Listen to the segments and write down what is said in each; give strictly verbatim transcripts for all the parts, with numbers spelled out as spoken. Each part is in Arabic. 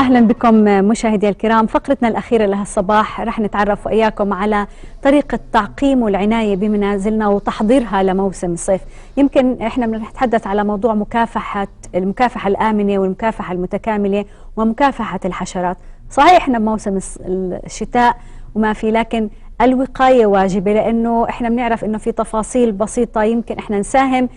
أهلا بكم مشاهدي الكرام. فقرتنا الأخيرة لهالصباح رح نتعرف وإياكم على طريقة تعقيم والعناية بمنازلنا وتحضيرها لموسم الصيف. يمكن إحنا بنتحدث على موضوع مكافحة المكافحة الآمنة والمكافحة المتكاملة ومكافحة الحشرات. صحيح إحنا بموسم الشتاء وما في، لكن الوقاية واجبة، لأنه إحنا بنعرف إنه في تفاصيل بسيطة يمكن إحنا نساهم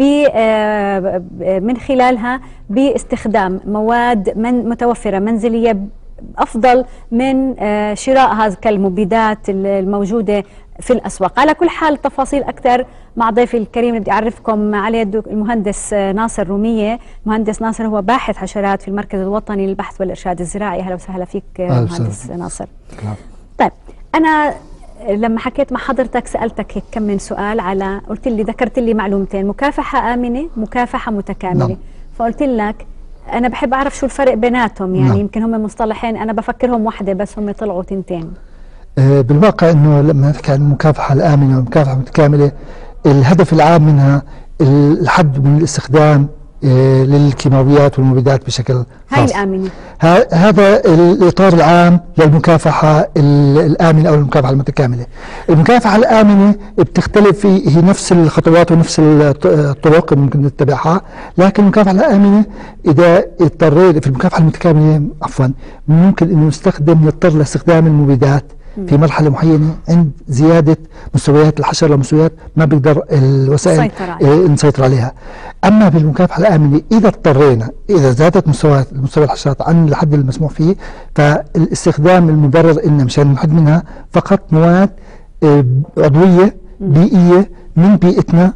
من خلالها باستخدام مواد من متوفرة منزلية أفضل من شراء هذه المبيدات الموجودة في الأسواق. على كل حال تفاصيل أكثر مع ضيفي الكريم اللي بدي أعرفكم عليه المهندس ناصر رومية. مهندس ناصر هو باحث حشرات في المركز الوطني للبحث والإرشاد الزراعي. أهلا وسهلا فيك مهندس ناصر. طيب أنا لما حكيت مع حضرتك سألتك هيك كم من سؤال، على قلت لي ذكرت لي معلومتين، مكافحة آمنة مكافحة متكاملة. نعم. فقلت لك أنا بحب أعرف شو الفرق بيناتهم، يعني نعم. يمكن هم مصطلحين أنا بفكرهم واحدة بس هم طلعوا تنتين. آه بالواقع أنه لما نحكي عن المكافحة الآمنة والمكافحة المتكاملة الهدف العام منها الحد من الاستخدام آه للكيماويات والمبيدات بشكل خاص. هاي الآمنة، هذا الإطار العام للمكافحة الآمنة أو المكافحة المتكاملة. المكافحة الآمنة بتختلف في هي نفس الخطوات ونفس الطرق اللي ممكن نتبعها، لكن المكافحة الآمنة إذا اضطرينا في المكافحة المتكاملة عفوا ممكن إنه نستخدم نضطر لاستخدام المبيدات في مرحلة معينة عند زيادة مستويات الحشر لمستويات ما بيقدر الوسائل نسيطر عليها. أما في المكافحة الآمنة إذا اضطرينا إذا زادت مستويات مستوى الحشرات عن الحد المسموح فيه، فالاستخدام المبرر إن مشان نحد منها فقط مواد عضوية بيئية من بيئتنا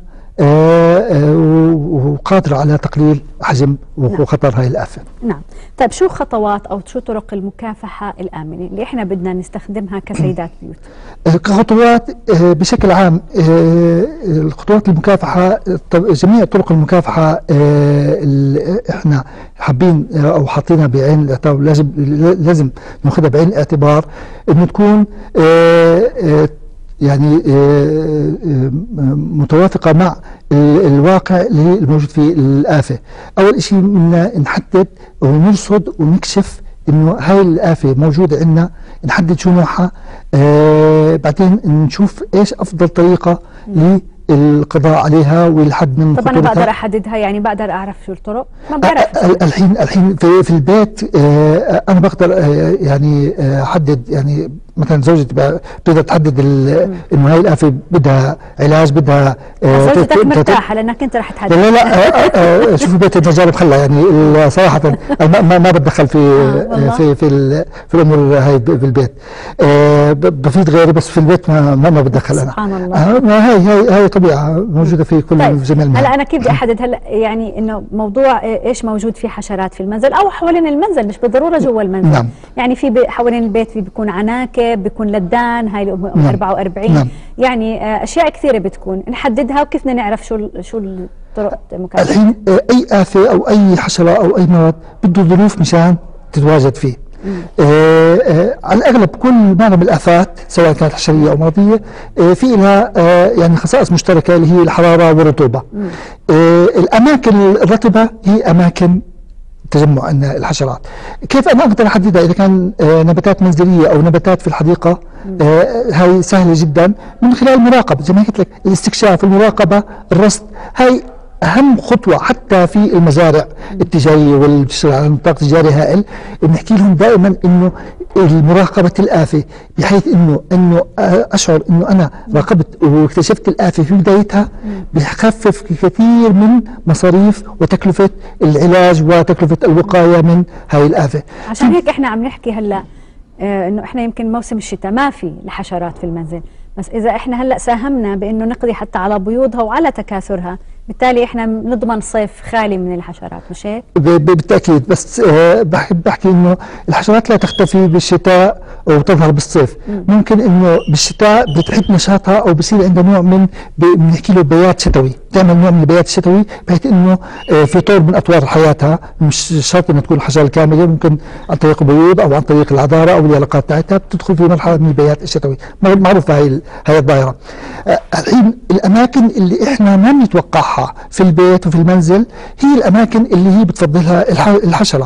وقادرة على تقليل حجم وخطر هاي الآفة. نعم. طيب شو خطوات أو شو طرق المكافحة الآمنة اللي إحنا بدنا نستخدمها كسيدات بيوت؟ كخطوات بشكل عام الخطوات المكافحة، جميع طرق المكافحة اللي إحنا حابين أو حاطينها بعين الاعتبار لازم لازم ناخذها بعين الاعتبار إنه تكون يعني متوافقة مع الواقع اللي الموجود فيه الآفة. أول شيء بدنا نحدد ونرصد ونكشف إنه هاي الآفة موجودة عندنا، نحدد شو نوعها، آه بعدين نشوف إيش أفضل طريقة للقضاء يعني والحد من طب أنا بقدر أحددها، يعني بقدر أعرف شو الطرق؟ ما بعرف. الحين الحين في, في البيت آه أنا بقدر آه يعني أحدد، يعني مثلا زوجتي بتقدر تحدد انه هاي الآفة بدها علاج، بدها آه زوجتك مرتاحة لانك انت رح تحدد. لا لا آه آه شوفوا بيت المجال بخلها، يعني صراحة ما ما, ما بتدخل في آه في في, في الامور هاي بالبيت، آه بفيد غيري بس في البيت ما ما, ما بتدخل انا. سبحان الله. آه هاي هاي هاي طبيعة موجودة في كل طيب. جميع المنازل. هلا انا كيف بدي احدد هلا يعني انه موضوع ايش موجود في حشرات في المنزل او حوالين المنزل، مش بالضرورة جوا المنزل. نعم. يعني في حوالين البيت في بيكون عناكب، بيكون لدان، هاي ال أربعة وأربعين. نعم. يعني اشياء كثيره بتكون نحددها، وكيف بدنا نعرف شو شو الطرق المكافحه. الحين اي آفة او اي حشره او اي مرض بده ظروف مشان تتواجد فيه. آه آه على الاغلب كل نوع من الافات سواء كانت حشريه او مرضيه آه في لها آه يعني خصائص مشتركه اللي هي الحراره والرطوبه. آه الاماكن الرطبه هي اماكن تجمع الحشرات. كيف انا اقدر احددها؟ اذا كان آه نباتات منزليه او نباتات في الحديقه آه هاي سهله جدا من خلال المراقبه، زي ما قلت لك الاستكشاف، المراقبه، الرصد، هاي اهم خطوه. حتى في المزارع التجاريه واللي بتشتغل على نطاق تجاري هائل بنحكي لهم دائما انه مراقبه الافه، بحيث انه انه اشعر انه انا راقبت واكتشفت الافه في بدايتها، بيخفف كثير من مصاريف وتكلفه العلاج وتكلفه الوقايه من هاي الافه. عشان هيك احنا عم نحكي هلا آه انه احنا يمكن موسم الشتاء ما في الحشرات في المنزل، بس اذا احنا هلا ساهمنا بانه نقضي حتى على بيوضها وعلى تكاثرها، بالتالي احنا نضمن صيف خالي من الحشرات، مش هيك؟ بالتاكيد. بس أه بحب بحكي انه الحشرات لا تختفي بالشتاء وتظهر بالصيف. م. ممكن انه بالشتاء بتحب نشاطها او بصير عندها نوع من بنحكي له بيات شتوي، تعمل نوع من البيات الشتوي بحيث انه أه في طور من اطوار حياتها، مش شرط انها تكون الحشره الكامله، ممكن عن طريق البيوض او عن طريق العذاره او العلاقات بتاعتها بتدخل في مرحله من البيات الشتوي، معروفه هاي هاي الظاهره. أه الحين الاماكن اللي احنا ما بنتوقعها في البيت وفي المنزل هي الاماكن اللي هي بتفضلها الحشره.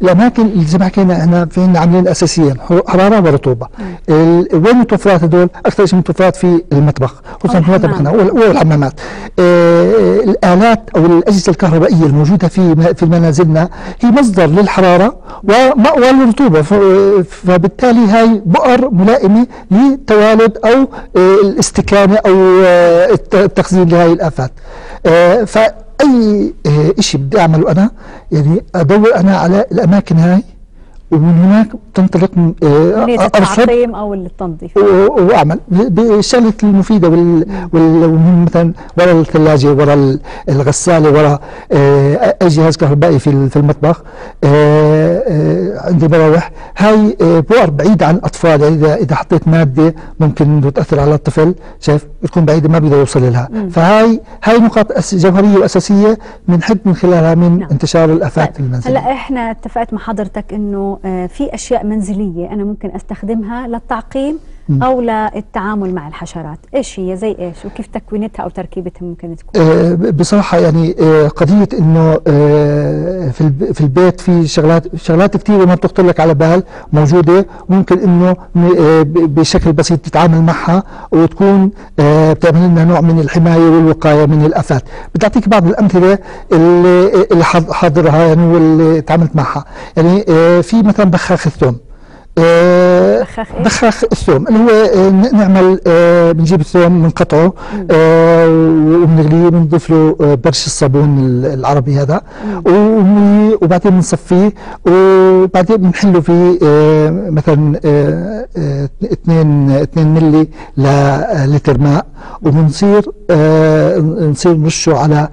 الاماكن اللي زي ما حكينا احنا في عندنا عاملين اساسيا حراره ورطوبه. وين متوفرات هدول؟ اكثر شيء متوفرات في المطبخ خصوصا في مطبخنا والحمامات. آه الالات او الاجهزه الكهربائيه الموجوده في في منازلنا هي مصدر للحراره ومأوى للرطوبه، فبالتالي هاي بؤر ملائمه لتوالد او آه الاستكانه او آه التخزين لهي الافات. آه فاي آه شيء بدي اعمله انا يعني ادور انا على الاماكن هاي، ومن هناك تنطلق عملية التعقيم او التنظيف واعمل بالشغله المفيده وال مثلا ورا الثلاجه ورا الغساله ورا اي جهاز كهربائي في في المطبخ. عندي مراوح هاي بؤر بعيده عن الاطفال، يعني اذا اذا حطيت ماده ممكن تاثر على الطفل شايف تكون بعيده ما بيقدر يوصل لها. فهاي هاي نقاط جوهريه واساسيه بنحد من خلالها من نعم. انتشار الافات المنزليه. هلا احنا اتفقت مع حضرتك انه في اشياء منزليه انا ممكن استخدمها للتعقيم م. او للتعامل مع الحشرات، ايش هي زي ايش وكيف تكوينتها او تركيبتها ممكن تكون؟ آه بصراحه يعني آه قضيه انه آه في في البيت في شغلات شغلات كثيره ما بتخطر لك على بال موجوده، ممكن انه آه بشكل بسيط تتعامل معها وتكون آه بتعمل لنا نوع من الحمايه والوقايه من الافات. بدي اعطيك بعض الامثله اللي اللي حاضرها يعني واللي تعاملت معها. يعني آه في مثلا بخاخ الثوم. آه بخاخ إيه؟ بخاخ الثوم اللي هو آه نعمل آه بنجيب الثوم بنقطعه آه وبنغليه بنضيف له آه برش الصابون العربي هذا وبعدين بنصفيه وبعدين بنحله في آه مثلا آه آه اثنين اثنين ملي لتر ماء وبنصير آه نصير نرشه على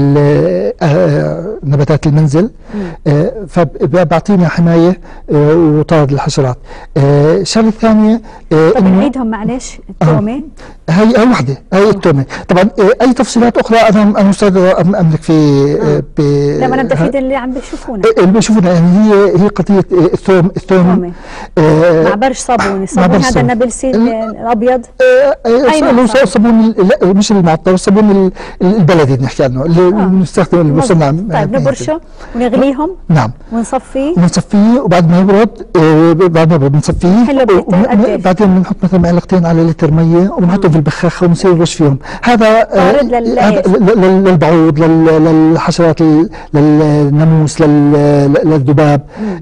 آه نباتات المنزل آه فبعطينا حمايه آه وطارد الحشرات. آه الشغله الثانيه آه طب نعيدهم معلش التومه. آه هي هي وحده هي التومه طبعا. آه اي تفصيلات اخرى انا انا استاذ املك في آه آه لا ما انا بدي افيد اللي عم بيشوفونا آه اللي بيشوفونا يعني هي هي قضيه الثوم الثوم آه مع برش صابون. الصابون هذا النابلسي الابيض آه الصابون لا مش المعطر، الصابون البلدي بنحكي عنه اللي بنستخدم المصنع. طيب نبرشه ونغليهم نعم ونصفيه ونصفيه وبعد ما يبرد آه بعد ما يبرد بنصفيه بعدين بنحط مثلا معلقتين على لتر ميه وبنحطهم في البخاخه ونصير نرش فيهم. هذا طارد للبعوض للحشرات للناموس للذباب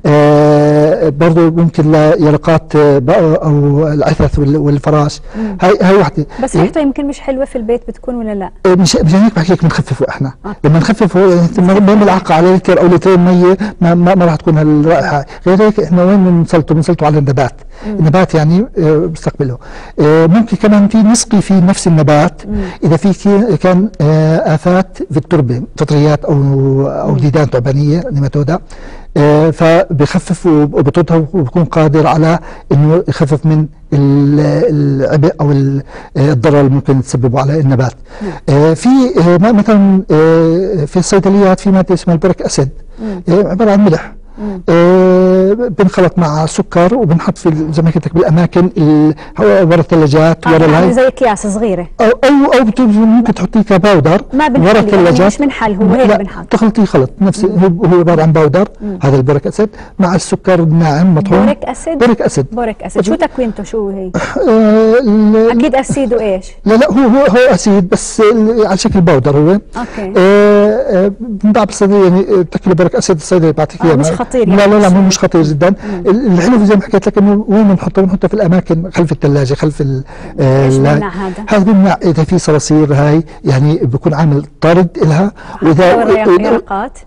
آه برضه ممكن ليرقات او العثث والفراش. هاي هاي وحده بس ريحته يمكن مش حلوه في البيت بتكون ولا لا؟ مش مشان هيك بحكي لك بنخففه احنا آه. لما نخففه يعني ما بنلعق على لتر او لترين ميه ما, ما, ما راح تكون هالرائحه. غير هيك احنا وين بنسلطه؟ بنسلطه على النبات. مم. النبات يعني آه بستقبله. آه ممكن كمان في نسقي في نفس النبات. مم. اذا في كان آه افات في التربه فطريات او او ديدان تعبانيه نيماتودا آه فبخفف وبطردها وبكون قادر على انه يخفف من العبء او الضرر اللي ممكن تسببه على النبات. آه في آه مثلا آه في الصيدليات في ماده اسمها البوريك اسيد آه عباره عن ملح آه بنخلط مع سكر وبنحط في زي ما قلت لك بالاماكن ورا الثلاجات ورا يعني زي اكياس صغيره او او, أو ممكن تحطيه كباودر ورا الثلاجات. يعني مش منحل هو هيك بنحط تخلطيه خلط نفس هو عباره عن باودر. مم. هذا البوريك اسيد مع السكر الناعم مطحون. بوريك اسيد بوريك اسيد بوريك اسيد شو تكوينته شو هي؟ آه اكيد اسيد وايش؟ لا لا هو هو هو اسيد بس على شكل باودر هو. اوكي آه بنباع بالصيدليه يعني بتاكل بوريك اسيد الصيدلي بيعطيك اياه. مش خطير يعني. لا لا لا مو مش خطير جدا. الحلو زي ما حكيت لك انه وين بنحطه؟ بنحطه في الاماكن خلف الثلاجه خلف ال ايش بيمنع هذا؟ هذا بيمنع اذا في صراصير هاي يعني بيكون عامل طرد لها. واذا يرقات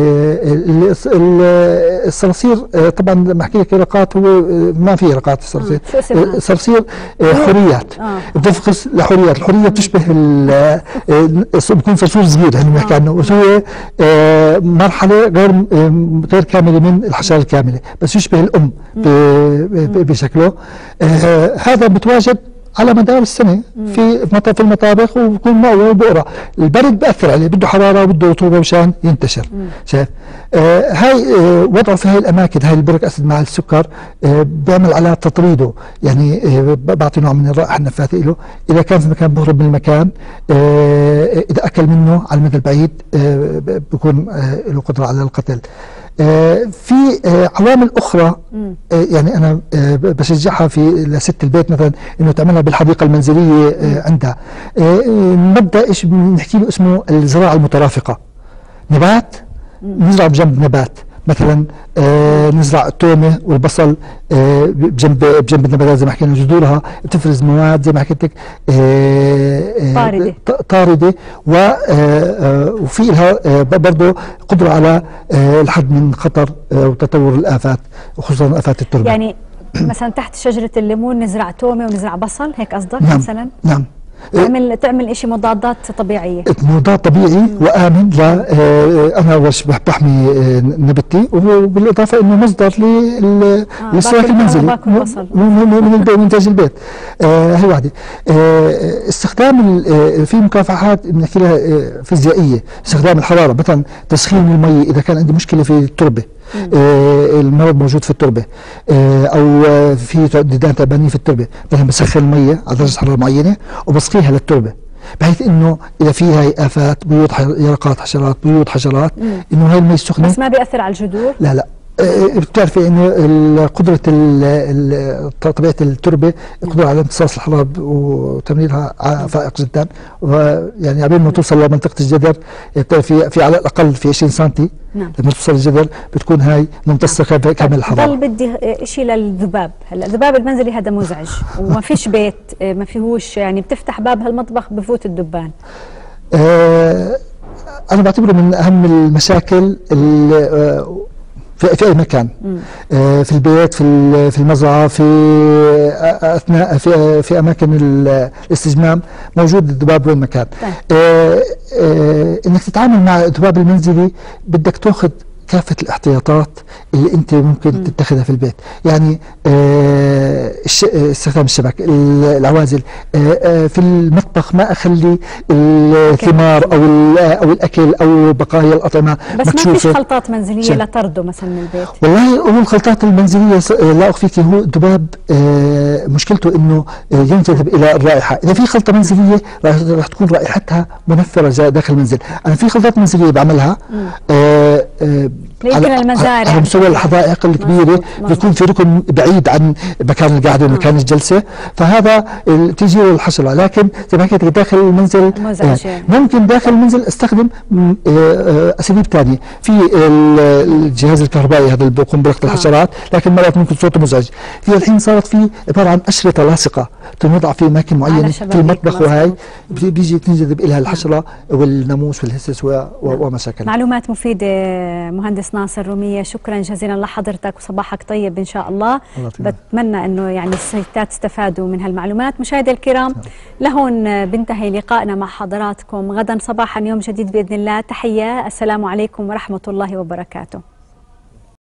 الصراصير طبعا لما احكي لك يرقات هو ما في يرقات الصراصير. آه. الصراصير حوريات بتفقس لحوريات. الحوريه بتشبه بتكون فصول صغير يعني بنحكي عنه وهو مرحله غير غير كامله من الحشره الكامله بس يشبه الام بشكله. آه هذا بتواجد على مدار السنه في في المطابخ وبكون مأوى وبؤره. البرد بأثر عليه بده حراره وبده رطوبه مشان ينتشر. شايف آه هاي آه وضعه في هاي الاماكن هاي البوريك اسيد مع السكر آه بيعمل على تطريده يعني آه بعطي نوع من الرائحه النفاثه له. اذا كان في مكان بهرب من المكان آه اذا اكل منه على المدى البعيد آه بكون آه له قدره على القتل. في عوامل اخرى يعني انا بشجعها في لست البيت مثلا انه تعملها بالحديقه المنزليه عندها. نبدا ايش بنحكي له اسمه الزراعه المترافقه. نبات نزرع بجنب نبات، مثلا آه نزرع التومه والبصل آه بجنب بجنب النباتات زي ما حكينا، جذورها بتفرز مواد زي ما حكيت لك آه طارده طارده و آه وفي لها آه برضه قدره على آه الحد من خطر آه وتطور الافات وخصوصا افات التربه. يعني مثلا تحت شجره الليمون نزرع تومه ونزرع بصل، هيك قصدك؟ نعم مثلا نعم تعمل تعمل شيء مضادات طبيعيه، مضاد طبيعي وامن. لا انا وش بحمي نبتي، وبالاضافه انه مصدر للسواك المنزلي من انتاج البيت. هي واحده. استخدام في مكافحات بنحكي لها فيزيائيه، استخدام الحراره، مثلا تسخين المي اذا كان عندي مشكله في التربه، المرض موجود في التربه او في ديدان تعبانين في التربه، مثلا بسخن الميه على درجه حراره معينه وبسقيها للتربه، بحيث انه اذا في هاي افات بيوت يرقات حشرات بيوت حشرات انه هاي المي السخنه بس ما بياثر على الجذور. لا لا بتعرفي انه قدره طبيعه التربه قدره على امتصاص الحراره وتمريرها فائق جدا، ويعني قبل ما توصل لمنطقه الجذر بتعرفي في على الاقل في عشرين سنتي. نعم. لما توصل الجذر بتكون هاي ممتصه نعم. كامل الحراره. ضل بدي شيء للذباب، هلا الذباب المنزلي هذا مزعج وما فيش بيت ما فيهوش، يعني بتفتح باب هالمطبخ بفوت الدبان. آه انا بعتبره من اهم المشاكل اللي في في اي مكان، آه في البيت، في في المزرعه، في اثناء في في اماكن الاستجمام موجود الذباب وين مكان. آه آه انك تتعامل مع الذباب المنزلي بدك تاخذ كافة الاحتياطات اللي انت ممكن م. تتخذها في البيت، يعني آه استخدام الشبك، العوازل، آه آه في المطبخ ما اخلي الثمار او او الاكل او بقايا الاطعمه بس مكشوفة. ما فيش خلطات منزليه لطرده مثلا من البيت؟ والله هو الخلطات المنزليه لا اخفيك، هو الذباب آه مشكلته انه ينجذب الى الرائحه، اذا في خلطه منزليه راح تكون رائحتها منفره داخل المنزل. انا في خلطات منزليه بعملها آه آه على المزارع على مستوى الحدائق الكبيره بيكون في ركن بعيد عن مكان القعده ومكان الجلسه، فهذا تيجي له الحشره. لكن زي ما حكيت داخل المنزل آه ممكن داخل المنزل استخدم آه اساليب ثانيه، في الجهاز الكهربائي هذا اللي بيقوم بلقط الحشرات، لكن مرات ممكن صوته مزعج. في الحين صارت في عباره عن اشرطه لاصقه تنوضع في اماكن معينه في المطبخ، وهي بيجي تنجذب اليها الحشره والناموس والهسس ومشاكل. معلومات مفيده مهندس ناصر رومية، شكرا جزيلا لحضرتك وصباحك طيب ان شاء الله. الله بتمنى انه يعني السيدات استفادوا من هالمعلومات. مشاهدي الكرام لهون بنتهي لقائنا مع حضراتكم، غدا صباحا يوم جديد باذن الله. تحيه، السلام عليكم ورحمه الله وبركاته.